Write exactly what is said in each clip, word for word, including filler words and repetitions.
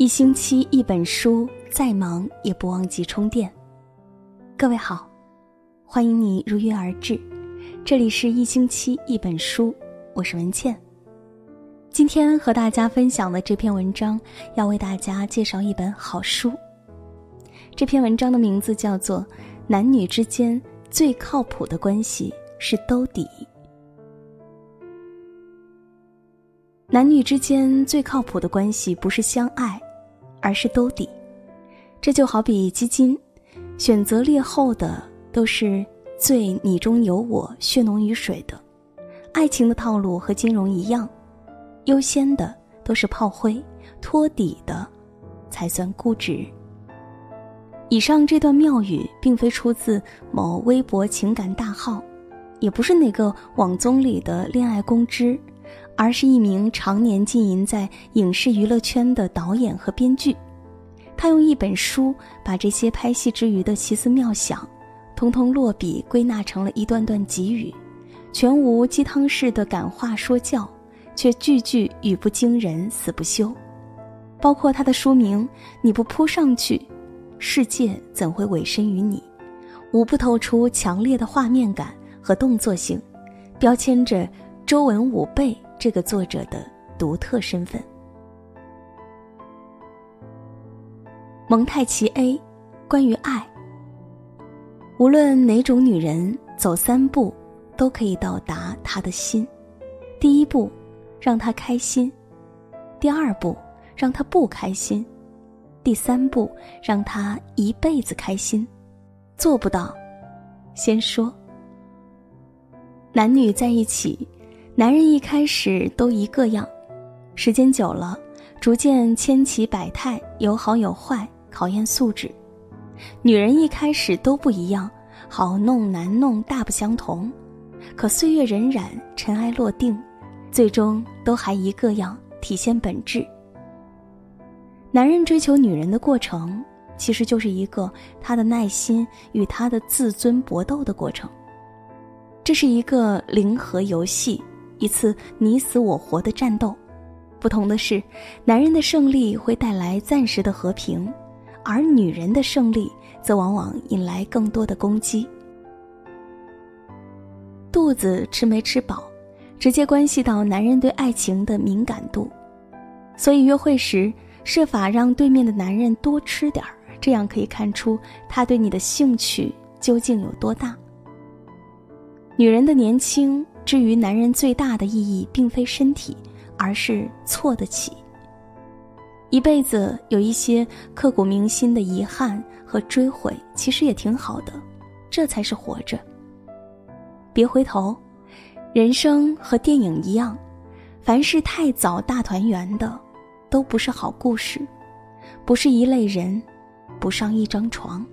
一星期一本书，再忙也不忘记充电。各位好，欢迎你如约而至，这里是一星期一本书，我是文倩。今天和大家分享的这篇文章，要为大家介绍一本好书。这篇文章的名字叫做《男女之间最靠谱的关系是兜底》。男女之间最靠谱的关系不是相爱，而是兜底。这就好比基金，选择劣后的都是最你中有我，血浓于水的。爱情的套路和金融一样，优先的都是炮灰，托底的才算估值。以上这段妙语并非出自某微博情感大号，也不是哪个网综里的恋爱公知，而是一名常年浸淫在影视娱乐圈的导演和编剧。他用一本书把这些拍戏之余的奇思妙想通通落笔归纳成了一段段给语，全无鸡汤式的感话说教，却句句语不惊人死不休。包括他的书名，你不扑上去，世界怎会委身于你，无不透出强烈的画面感和动作性，标签着周文武辈这个作者的独特身份。蒙太奇 A 关于爱，无论哪种女人走三步都可以到达她的心。第一步，让她开心；第二步，让她不开心；第三步，让她一辈子开心。做不到，先说。男女在一起，男人一开始都一个样，时间久了，逐渐千奇百态，有好有坏，考验素质。女人一开始都不一样，好弄难弄，大不相同。可岁月荏苒，尘埃落定，最终都还一个样，体现本质。男人追求女人的过程，其实就是一个他的耐心与他的自尊搏斗的过程。这是一个零和游戏，一次你死我活的战斗。不同的是，男人的胜利会带来暂时的和平，而女人的胜利则往往引来更多的攻击。肚子吃没吃饱，直接关系到男人对爱情的敏感度。所以约会时，设法让对面的男人多吃点儿，这样可以看出他对你的兴趣究竟有多大。女人的年轻，至于男人最大的意义并非身体，而是错得起。一辈子有一些刻骨铭心的遗憾和追悔，其实也挺好的，这才是活着。别回头，人生和电影一样，凡是太早大团圆的，都不是好故事，不是一类人，不上一张床。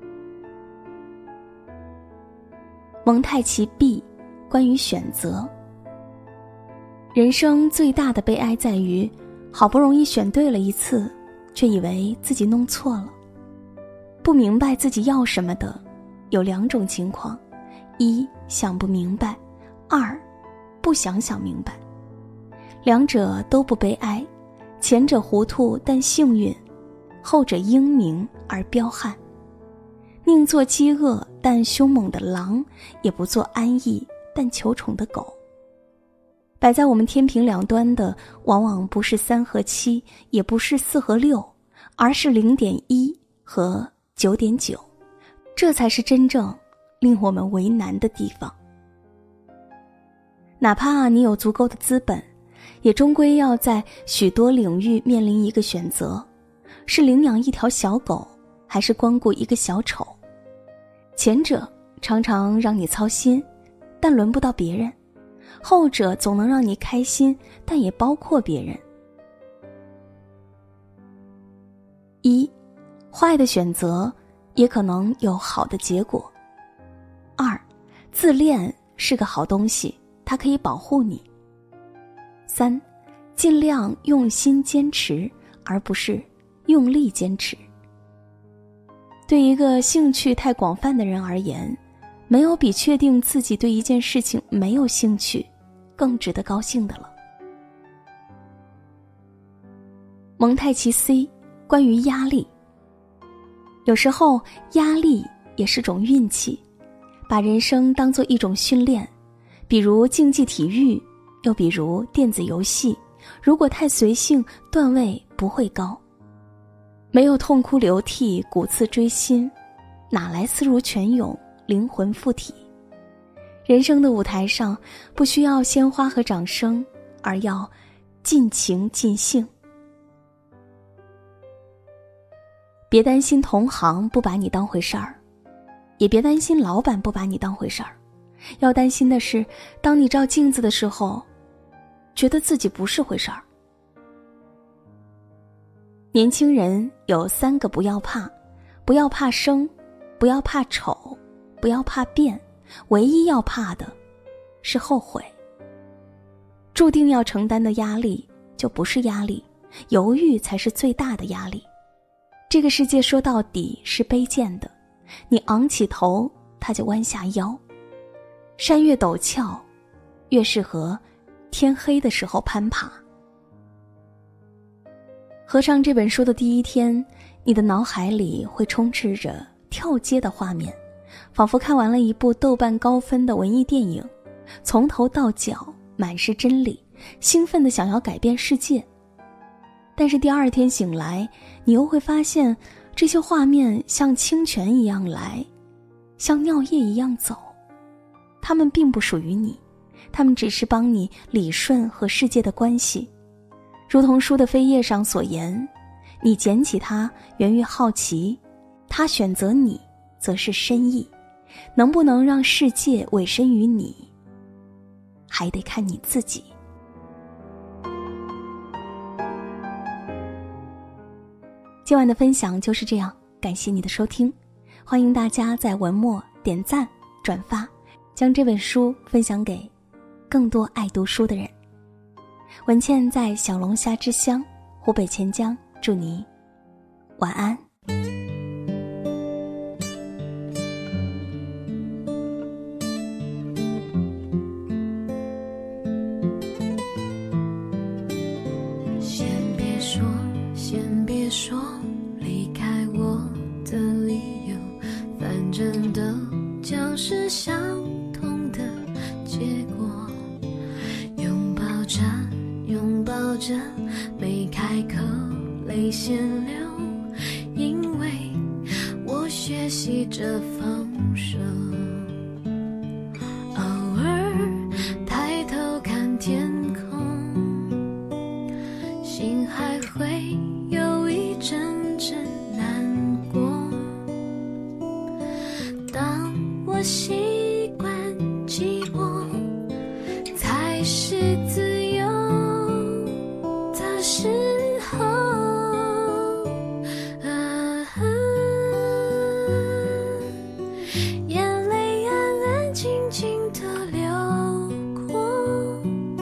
蒙太奇 B 关于选择。人生最大的悲哀在于，好不容易选对了一次，却以为自己弄错了。不明白自己要什么的，有两种情况：一，想不明白；二，不想想明白。两者都不悲哀，前者糊涂但幸运，后者英明而彪悍。宁做饥饿但凶猛的狼，也不做安逸但求宠的狗。摆在我们天平两端的，往往不是三和七，也不是四和六，而是零点一和九点九，这才是真正令我们为难的地方。哪怕你有足够的资本，也终归要在许多领域面临一个选择：是领养一条小狗，还是光顾一个小丑？前者常常让你操心，但轮不到别人；后者总能让你开心，但也包括别人。一，坏的选择也可能有好的结果。二，自恋是个好东西，它可以保护你。三，尽量用心坚持，而不是用力坚持。对一个兴趣太广泛的人而言，没有比确定自己对一件事情没有兴趣更值得高兴的了。蒙太奇 C 关于压力。有时候压力也是种运气，把人生当作一种训练，比如竞技体育，又比如电子游戏，如果太随性，段位不会高。没有痛哭流涕，骨刺锥心，哪来思如泉涌，灵魂附体？人生的舞台上，不需要鲜花和掌声，而要尽情尽兴。别担心同行不把你当回事儿，也别担心老板不把你当回事儿。要担心的是，当你照镜子的时候，觉得自己不是回事儿。年轻人有三个不要怕：不要怕生，不要怕丑，不要怕变，唯一要怕的是后悔。注定要承担的压力就不是压力，犹豫才是最大的压力。这个世界说到底是卑贱的，你昂起头，它就弯下腰。山越陡峭，越适合天黑的时候攀爬。合上这本书的第一天，你的脑海里会充斥着跳街的画面，仿佛看完了一部豆瓣高分的文艺电影，从头到脚满是真理，兴奋地想要改变世界。但是第二天醒来，你又会发现这些画面像清泉一样来，像尿液一样走，它们并不属于你，它们只是帮你理顺和世界的关系。如同书的扉页上所言，你捡起它源于好奇，它选择你则是深意。能不能让世界委身于你，还得看你自己。今晚的分享就是这样，感谢你的收听，欢迎大家在文末点赞转发，将这本书分享给更多爱读书的人。文倩在小龙虾之乡湖北潜江，祝你晚安。 先别说先别说离开我的理由，反正都将是相同的结果。拥抱着拥抱着没开口泪先流，因为我学习着放手。偶尔抬头看天空，心还会有一阵阵难过。当我习惯寂寞才是自由的时候，啊啊，眼泪安安静静地流过。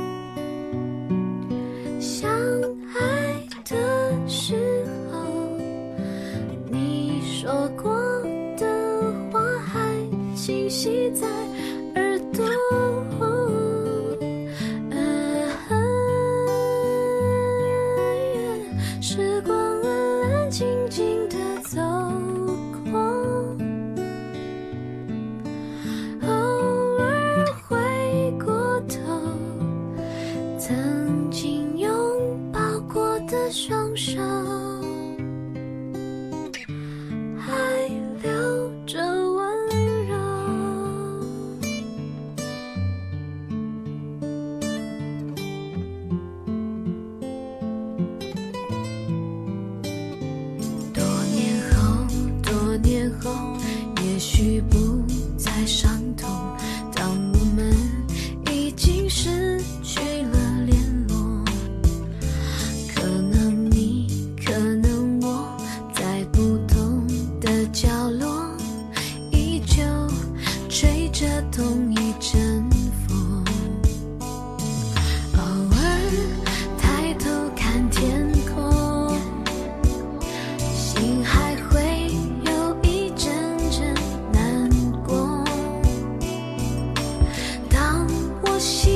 相爱的时候，你说过的话还清晰在耳朵。时光安安静静地走过，偶尔回过头，曾经拥抱过的双手，还留着温柔。多年后，也许不再伤痛，当我们已经失去了联络，可能你，可能我，在不同的角落，依旧吹着同一阵风。偶尔抬头看天空，心还会我习